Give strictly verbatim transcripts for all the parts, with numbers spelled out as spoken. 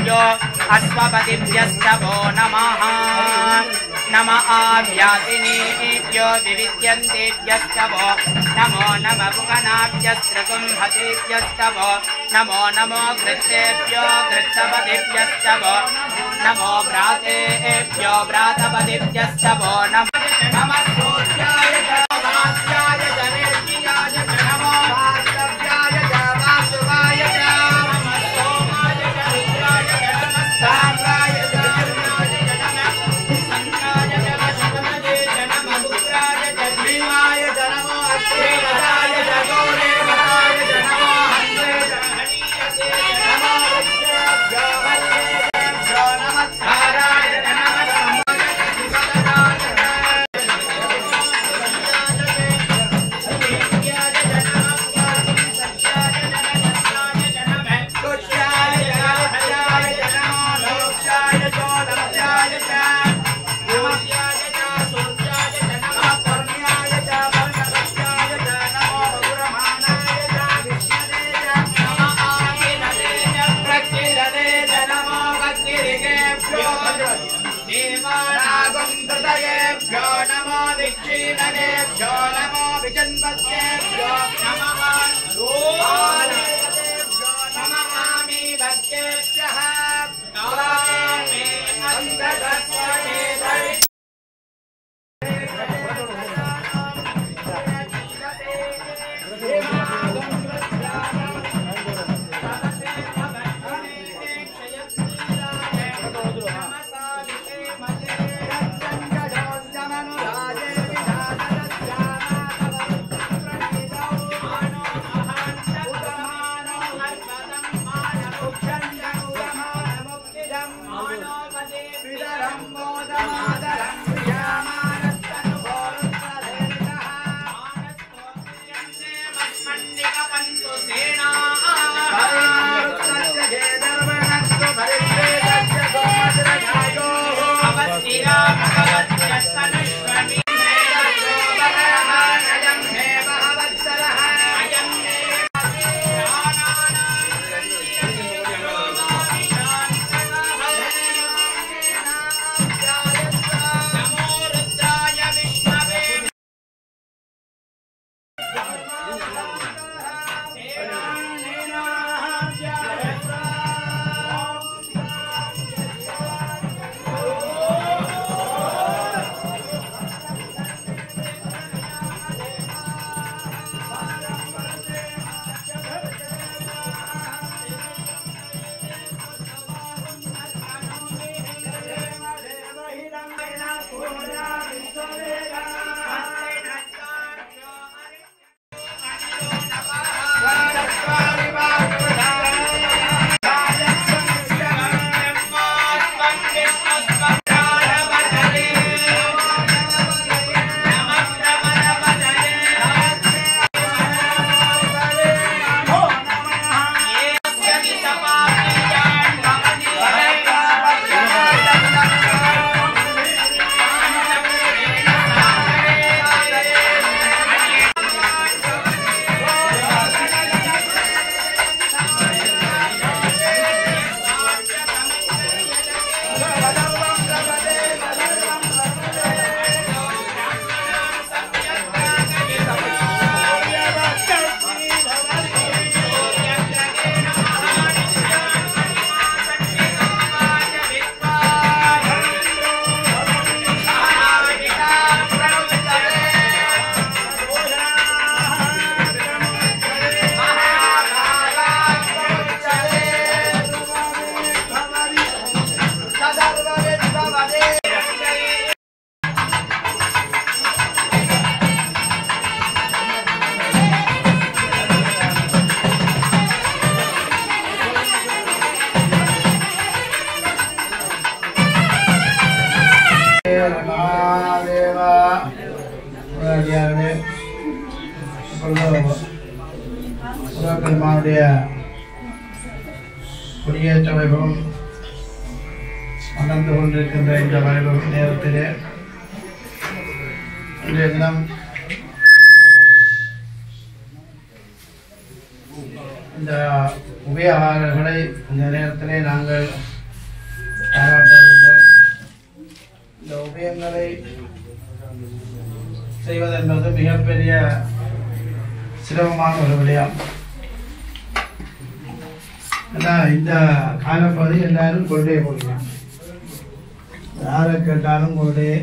सर्वेभ्यो अश्वपतिभ्यश्च वो नमः नमः आव्यासिनीभ्यो विविद्यन्तेभ्यश्च वो नमो नमः पुगनाभ्यस्त्रकुम्भतेभ्यश्च वो नमो नमो घृतेभ्यो घृतपतिभ्यश्च वो नमो व्रातेभ्यो व्रातपतिभ्यश्च वो नमः नमः सूर्याय भास्याय जनेभ्याय नमो भास्याय वासुवाय नमः सोमाय रुद्राय नमः साम्राय ज्योतिर्नाय नमः संकाय शतमदे नमः रुद्राय भीमाय नमो अग्रेवदाय जगोरे वदाय नमो हन्त्रे हनीयसे नमो विद्याभ्यो वल्लेभ्यो नमस्काराय नमः देवानागुंतृतयेभ्यो नमो विक्षीणनेभ्यो नमो विजन्वत्येभ्यो नमः लोहानेभ्यो नमः आमि भक्तेभ्यः नमामि अन्धकस्वने குடியேற்ற வைபவம் நடந்து கொண்டிருக்கின்ற இந்த வைபவ நேரத்திலே இன்றைய தினம் இந்த உபயோகங்களை இந்த நேரத்திலே நாங்கள் பாராட்ட வேண்டும். இந்த உபயங்களை செய்வதென்பது மிகப்பெரிய சிரமமான ஒரு விடயம். இந்த காலப்பகுதி எல்லாரும் கொள்கையை போடுவாங்க. யாரை கேட்டாலும் கொள்கையை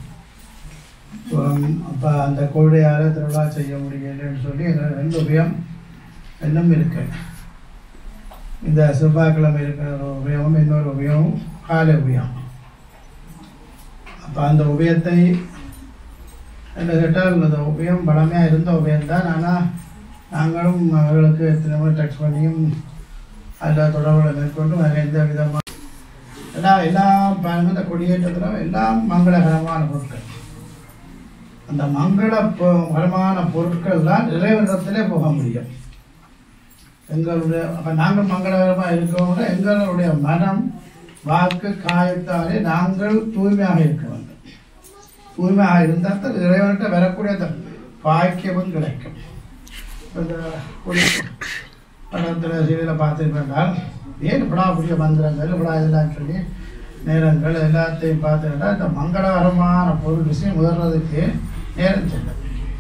அப்போ அந்த கொள்கையால் திருவிழா செய்ய முடியலன்னு சொல்லி ரெண்டு உபயம் இன்னும் இருக்கு. இந்த செவ்வாய்க்கிழமை இருக்கிற ஒரு உபயமும் இன்னொரு உபயமும் காலை உபயம். அப்போ அந்த உபயத்தை என்ன கேட்டால் இந்த உபயம் பலமையாக இருந்த உபயம்தான். ஆனால் நாங்களும் அவர்களுக்கு எத்தனை டெக்ஸ்ட் பண்ணியும் அதில் தொடர்புகளை மேற்கொண்டும் அதில் எந்த விதமாக எல்லாம் எல்லாம் பாருங்கள். இந்த கொடியேற்றத்தில் எல்லாம் மங்களகரமான பொருட்கள். அந்த மங்களகரமான பொருட்கள் தான் இறைவனிடத்திலே போக முடியும். எங்களுடைய அப்போ நாங்கள் மங்களகரமாக இருக்கிறோம். எங்களுடைய மனம் வாக்கு காயத்தாலே நாங்கள் தூய்மையாக இருக்க வேண்டும். தூய்மையாக இருந்தால் தான் இறைவன்கிட்ட வரக்கூடிய அந்த பாக்கியமும் கிடைக்கும். இந்த கொடி படத்தில் சீரியலை பார்த்துருப்பேன்டால் ஏன் இப்படா புதிய மந்திரங்கள் இப்படா இதெல்லாம் சொல்லி நேரங்கள் எல்லாத்தையும் பார்த்துக்கிட்டா இந்த மங்களகரமான பொருள் விஷயம் உதர்றதுக்கு நேரம் செல்லும்.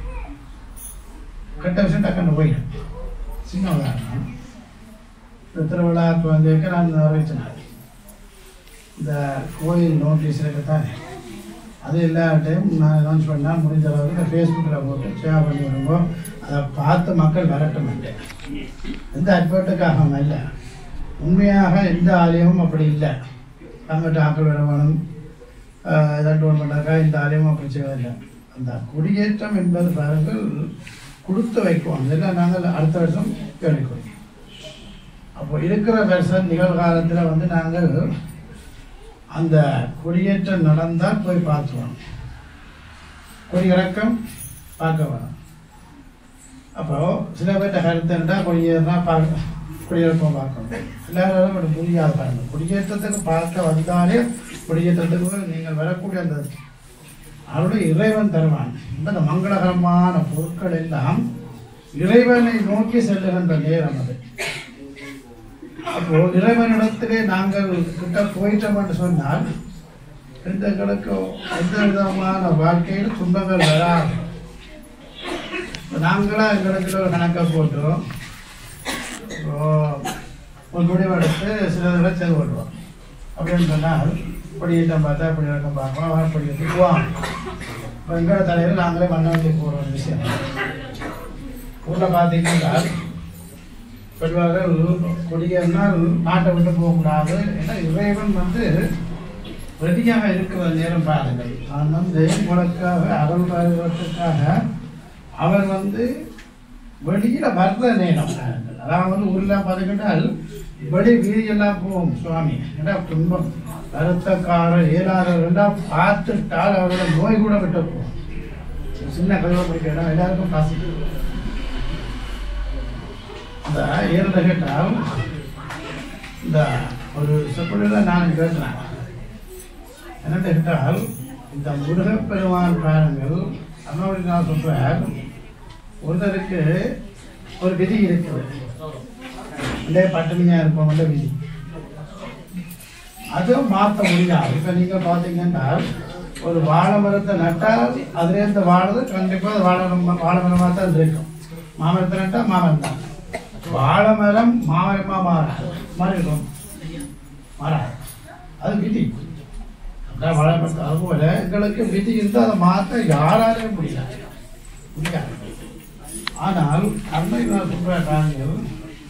கெட்ட விஷயம் டக்குன்னு போயிடும். சின்ன உதாரணம், இந்த திருவிழாவுக்கு வந்து நான் வரவேற்றினார். இந்த கோயில் நோட்டீஸ் இருக்குத்தானே, அது எல்லா டைம் நான் அனௌன்ஸ் பண்ணால் முடிஞ்ச அளவுக்கு இந்த ஃபேஸ்புக்கில் போட்டு ஷேர் பண்ணி விடுவோம். அதை பார்த்து மக்கள் வரட்ட மாட்டேன். எந்த அட்வர்ட்டுக்காக இல்லை, உண்மையாக எந்த ஆலயமும் அப்படி இல்லை. நம்மகிட்ட ஆக்கள் வரவணும் ஏதாட்டு ஒன்று பண்ணாக்கா இந்த ஆலயமும் அப்படி செய்வதில்லை. அந்த குடியேற்றம் என்பது பாருங்கள் கொடுத்து வைக்குவோம். இதெல்லாம் நாங்கள் அடுத்த வருஷம் கேள்விக்கிறோம். அப்போ இருக்கிற வருஷம் நிகழ்காலத்தில் வந்து நாங்கள் அந்த குடியேற்றம் நடந்தால் போய் பார்த்துவோம். கொடியிறக்கம் பார்க்க வேணும். அப்போ சில பேர்கிட்ட கருத்துண்டா கொடியேறினா பார்க்க குடியேற்றம் பார்க்கணும். எல்லாரும் அப்படி புரியாது பாருங்க. குடியேற்றத்துக்கு பார்க்க வந்தாலே குடியேற்றத்துக்கு நீங்கள் வரக்கூடிய அந்த அவருடைய இறைவன் தருவான். அந்த மங்களகரமான பொருட்கள் எல்லாம் இறைவனை நோக்கி செல்லுகின்ற நேரம் அது. அப்போ இறைவனிடத்திலே நாங்கள் கிட்ட போயிட்டோம் என்று சொன்னால் எங்களுக்கு எந்த விதமான வாழ்க்கையில் துன்பங்கள் வராது. நாங்களாம் எங்களுக்கு ஒரு கணக்கை போட்டோம். ஒரு முடிவெடுத்து சிலதெல்லாம் செய்து கொள்வோம். அப்படின்னு சொன்னால் கொடியேற்றம் பார்த்தா அப்படி இறக்கம் பார்ப்போம். அப்படி போவோம். இப்போ எங்களோட தலையில் நாங்களே மண்ண வண்டி போகிற ஒரு விஷயம். ஊரில் பார்த்தீங்கன்னா பெருவார்கள் கொடியேறினால் நாட்டை விட்டு போகக்கூடாது. ஏன்னா இறைவன் வந்து ரெடியாக இருக்கிற நேரம் பாருங்கள். நான் வந்து உங்களுக்காக அருள் வருவதற்காக அவர் வந்து வெளியில் வர்ற நேரம் பாருங்கள். அதாவது ஊரெல்லாம் பார்த்துக்கிட்டால் வெளி வீதியெல்லாம் போகும் சுவாமி. ஏன்னா துன்பம் வருத்தக்காரர் ஏழாளர் எல்லாம் பார்த்துட்டால் அவரோட நோய் கூட விட்டு போகும். சின்ன கல்வி படிக்க இடம் எல்லாருக்கும் பாசிட்டிவ். இந்த ஏழு கேட்டால் இந்த ஒரு சொற்பொழிவில் நான் கேட்டேன். என்னென்னு கேட்டால் இந்த முருகப்பெருமான் பாருங்கள் அண்ணாவுடைய நான் சொல்கிறேன். ஒருத்தருக்கு ஒரு விதி இருக்குது. அதே பட்டினியாக இருப்பவங்கள விதி அதுவும் மாற்ற முடியாது. இப்போ நீங்கள் பார்த்தீங்கன்னா ஒரு வாழை மரத்தை நட்டால் அதுலேருந்து வாழது கண்டிப்பாக அது வாழை வாழை மரமாக தான் இருக்கும். மாமரத்தை நட்டால் மாமரம் தான். வாழை மரம் மாமரமாக மாறாது, மாறிடும் மாறாது. அது விதி. அதான் வாழை மரத்தை அதுபோல எங்களுக்கு விதி இருந்தால் அதை மாற்ற யாராலையும் முடியாது முடியாது. ஆனால் அன்னை நான் சொல்கிற காரணங்கள்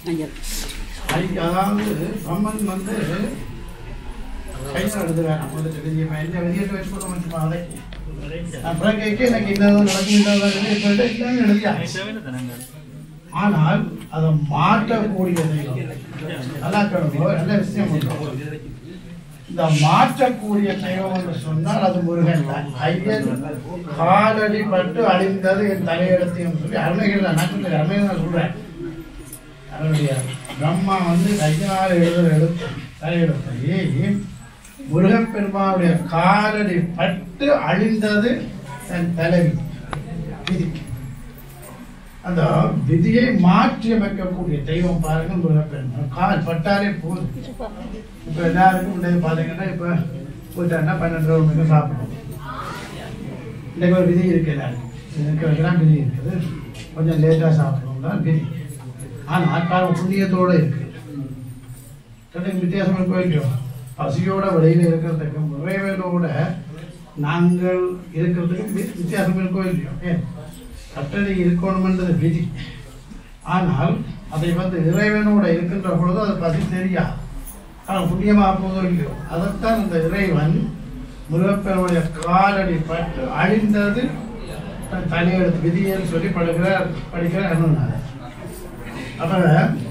அதாவது பிரம்மன் வந்து கையில் எழுதுவேன். நம்ம வந்து தெரிஞ்சுப்பேன் இந்த வெளியேற்ற வச்சு கூட வச்சுப்பேன். அதை அப்புறம் கேட்க எனக்கு இன்னும் நடக்கும் எழுதியா. ஆனால் அதை மாற்றக்கூடியது நல்லா கிடக்கும். நல்ல விஷயம் இந்த மாற்றக்கூடிய தெய்வம் என்று சொன்னால் அது முருகன். ஐயன் காலடி பட்டு அழிந்தது என் தலையெடுத்தையும் சொல்லி அருமைகள் நாட்டு அருமையை நான் சொல்றேன். அவருடைய பிரம்மா வந்து கையால் எழுதுற எழுத்து தலையெடுத்தையே முருகப்பெருமானுடைய காலடி பட்டு அழிந்தது என் தலைவி. அந்த விதியை மாற்றி அமைக்கக்கூடிய தெய்வம் பாருங்க முருகப்பெருமான். கால் பட்டாலே போதும். இப்போ எல்லாருக்கும் முன்னாடி பார்த்தீங்கன்னா இப்போ போயிட்டாங்கன்னா பன்னெண்டு ரூபா மணிக்கு சாப்பிடணும். இன்றைக்கு ஒரு விதி இருக்கு எல்லாருக்கும். இருக்கிறதுலாம் விதி இருக்குது. கொஞ்சம் லேட்டாக சாப்பிடணும் தான் விதி. ஆனால் காலம் புண்ணியத்தோடு இருக்குது. ரெண்டுக்கு வித்தியாசம் போயிட்டோம். பசியோட வெளியில் இருக்கிறதுக்கும் இறைவனோட நாங்கள் இருக்கிறதுக்கும் வித்தியாசம் இருக்கோ இல்லையோ. ஏன் கட்டளை இருக்கணும்ன்றது விதி. ஆனால் அதை வந்து இறைவனோட இருக்கின்ற பொழுது அதை பற்றி தெரியாது. ஆனால் புண்ணியமாக போதோ இல்லையோ அதைத்தான் அந்த இறைவன் முருகப்பெருமானுடைய காலடி பட்டு அழிந்தது தலையெழுத்து விதியன்னு சொல்லி படுகிற படிக்கிற அண்ணன். அப்போ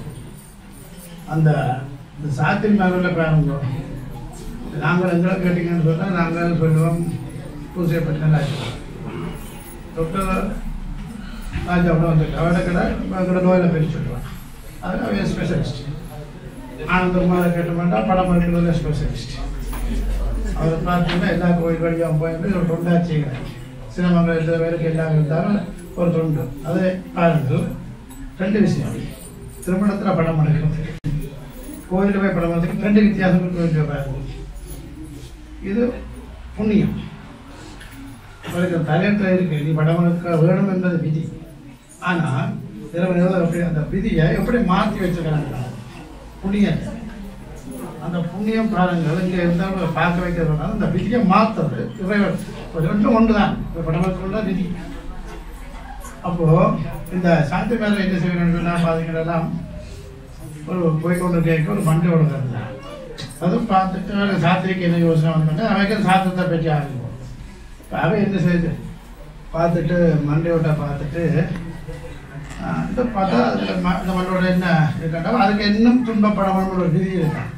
அந்த சாத்திரி மேல பாருங்க. நாங்கள் எங்களை கேட்டீங்கன்னு சொன்னால் நாங்கள் சொல்லுவோம் பூஜை பற்றி டாக்டர் ராஜா கூட வந்து அவட கடை எங்களோட நோயில் பேர் சொல்லுவான். அது அவைய ஸ்பெஷலிஸ்ட். ஆனந்தகுமாரை கேட்ட மாட்டால் படம் இருக்கிறதுல ஸ்பெஷலிஸ்ட். அவரை பார்த்தீங்கன்னா எல்லா கோயில் வழியாக போயிட்டு ஒரு தொண்டாக செய்கிறார். சினிமாக்கள் எல்லா பேருக்கு எல்லாம் இருந்தாலும் ஒரு தொண்டு. அது பாருங்கள் ரெண்டு விஷயம். திருமணத்தில் படம் எடுக்கிறது கோயிலில் போய் படம் எடுத்து ரெண்டு வித்தியாசம் கோயில் பாருங்கள். இது புண்ணியம். அவருக்கு தலையத்தில் இருக்கு நீ படம் எடுக்க வேணும் என்பது விதி. ஆனால் இறைவன் எப்படி அந்த விதியை எப்படி மாற்றி வச்சுக்கிறாங்க புண்ணியத்தை. அந்த புண்ணியம் பாருங்கள் இங்கே இருந்தாலும் பார்க்க வைக்கிறதுனால அந்த விதியை மாற்றுறது இறைவன் ரெண்டும் ஒன்று தான். இப்போ படம் எடுக்கணும்னா விதி. அப்போது இந்த சாந்தி மேலே என்ன செய்யணும்னு சொன்னால் பார்த்தீங்கன்னா ஒரு போய்கொண்டு கேட்க ஒரு மண்டை ஒழுங்கு அதுவும் பார்த்துட்டு சாத்திரிக்கு என்ன யோசனை வந்தாங்க அவைக்கு சாத்திரத்தை பற்றி ஆரம்பிக்கும். அவை என்ன செய்யுது பார்த்துட்டு மண்டையோட்ட பார்த்துட்டு இந்த பார்த்தா அதில் இந்த மண்டோட என்ன இருக்காண்டா அதுக்கு இன்னும் துன்பப்படணும்னு ஒரு விதி இருக்கான்.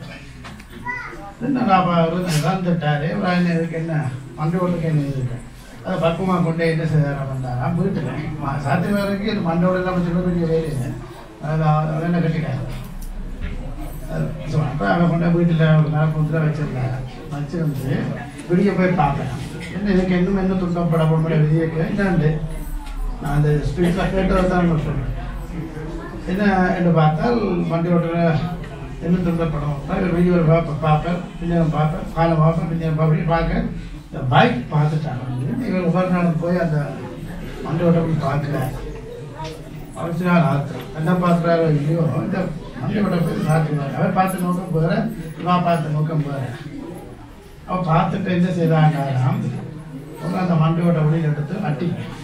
என்ன இறந்துட்டாரு இதுக்கு என்ன மண்டையோட்டுக்கு என்ன இருக்கு அதை பக்குவமாக கொண்டே என்ன செய்ய வந்தாராம் வீட்டில் சாத்திரி வரைக்கும் இது மண்டோட எல்லாம் சின்ன பெரிய வேலைங்க அதை என்ன கட்டிட்டாங்க. அப்போ அவன் கொண்ட வீட்டில் ஒரு நேரம் புதுல வச்சிருந்தாங்க. வச்சு வந்து விடிய போய் பார்க்கலாம் என்ன இதுக்கு இன்னும் என்ன துன்பப்பட போட விதியக்கு என்னண்டு நான் அந்த ஸ்பீக்கில் கேட்டதை தான் சொல்கிறேன். என்ன என்று பார்த்தால் வண்டி ஓட்டுற என்ன துன்பப்படம் வீடியோ பார்ப்பேன் பார்ப்பேன் பின்னேரம் பார்ப்பேன் காலம் பார்ப்பேன் பின்னேரம் பார்ப்பேன் பார்க்க இந்த பைக் பார்த்துட்டாங்க. இவர் ஒவ்வொரு நாளும் போய் அந்த வண்டி ஓட்ட போய் பார்க்குறாரு. அவசியம் நாள் ஆகுது என்ன பார்க்குறாரோ இல்லையோ இந்த வண்டி ஓட்ட போய் பார்த்துருவாரு. அவர் பார்த்து நோக்கம் போகிறேன் நான் பார்த்து நோக்கம் போகிறேன். அவள் பார்த்துட்டு என்ன செய்தாண்டாராம் அந்த மண்டையோட வெளியில் எடுத்து அட்டி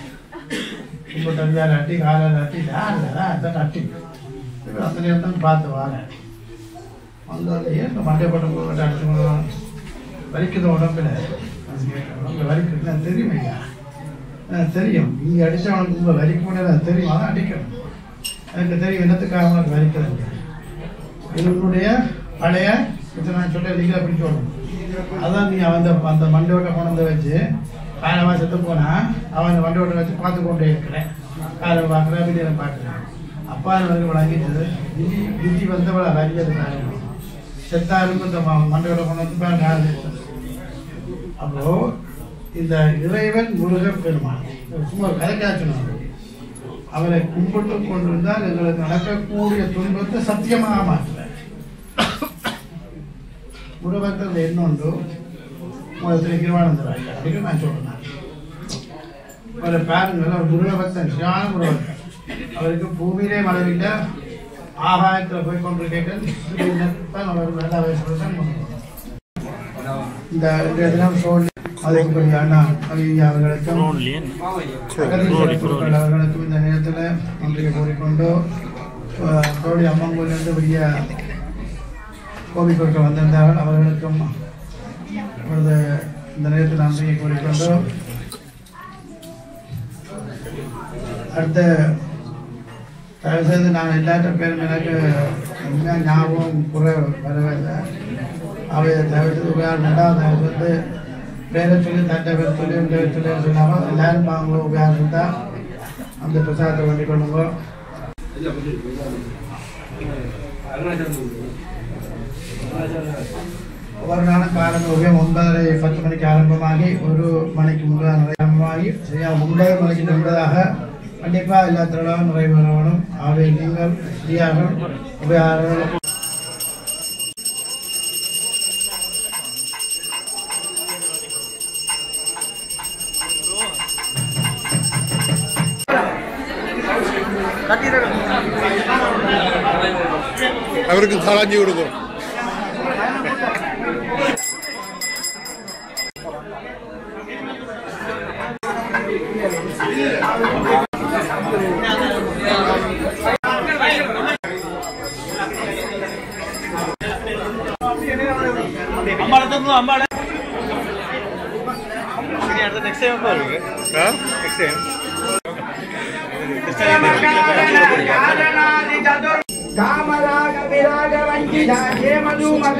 இப்போ தனியார் அட்டி காலையில் அட்டி யாருதான் அதான் அட்டி அந்த நேரம் தான் பார்த்து வரேன். வந்தாலேயே இந்த மண்டை போட்ட போட்டு அடிச்சு வலிக்குது உடம்புல உடம்புல வலிக்குது எனக்கு தெரியும் ஐயா எனக்கு தெரியும் இங்கே அடித்தா உனக்கு ரொம்ப வலிக்க முடியாது தெரியும் அதான் அடிக்கணும் எனக்கு தெரியும் என்னத்துக்காக உனக்கு வலிக்கிறது இதனுடைய பழைய இதை நான் சொல்ல லீகலாக பிடிச்சி விடணும். அதான் நீ அவன் அந்த மண்டையோட்டை கொண்டு வந்து வச்சு காலமாக செத்து போனால் அவன் அந்த மண்டையோட்டை வச்சு பார்த்து கொண்டே இருக்கிறேன். காலை பார்க்குறேன் வீடியோ பார்க்குறேன். அப்பா எனக்கு வழங்கிட்டது விதி விதி வந்தவளை வலியது செத்தாருக்கும் இந்த மண்டையோட்டை கொண்டு வந்து பாருங்க. அப்போது இந்த இறைவன் முருகப் பெருமான் சும்மா ஒரு கதைக்காச்சணும் அவரை கும்பிட்டு கொண்டிருந்தால் எங்களுக்கு நடக்கக்கூடிய துன்பத்தை சத்தியமாக மாற்றுறார். முருகத்தில் இன்னொன்று மூலத்தில் கிருவானந்தராய் அப்படின்னு நான் சொல்றேன். அவரை பாருங்கள் அவர் முருகபக்தன் சிவான முருகபக்தன். அவருக்கு பூமியிலே மழவில்லை ஆகாயத்தில் போய் கொண்டிருக்கேன் அவர் நல்ல வயசுல தான் இந்த தினம் சோழ அதுக்குரிய அண்ணா ஐயா அவர்களுக்கும் அவர்களுக்கும் இந்த நேரத்தில் நன்றியை கூறிக்கொண்டு தோழி அம்மங்கூரிலிருந்து பெரிய கோபிக்கொண்டு வந்திருந்தார்கள் அவர்களுக்கும் அவரது இந்த நேரத்தில் நன்றியை கூறிக்கொண்டு அடுத்த தயவு செய்து நான் எல்லாத்த பேரும் எனக்கு உண்மையாக ஞாபகம் குறை வரவில்லை. அவை தயவு செய்து உபயோகம் தயவு செய்து பேரை சொல்லி தட்டை பேர் சொல்லி பேர் சொல்லி சொன்னாலும் எல்லாரும் வாங்க உபயோகம் இருந்தால் அந்த பிரசாதத்தை வண்டி கொள்ளுங்க. ஒவ்வொரு நாளும் காலம் உபயோகம் ஒன்பதரை பத்து மணிக்கு ஆரம்பமாகி ஒரு மணிக்கு முன்பதாக ஆரம்பமாகி சரியாக ஒன்பது மணிக்கு முன்பதாக கண்டிப்பாக எல்லா திருவிழாவும் நிறைவேறணும். ஆகவே நீங்கள் ஸ்ரீயார்கள் உபயாரர்கள் அவருக்கு தலாஞ்சி கொடுக்கும். அம்பாளை நெக்ஸ்ட் டைம் பாருங்க. நெக்ஸ்ட் டைம் कामराग विराग वंचिता हे मधु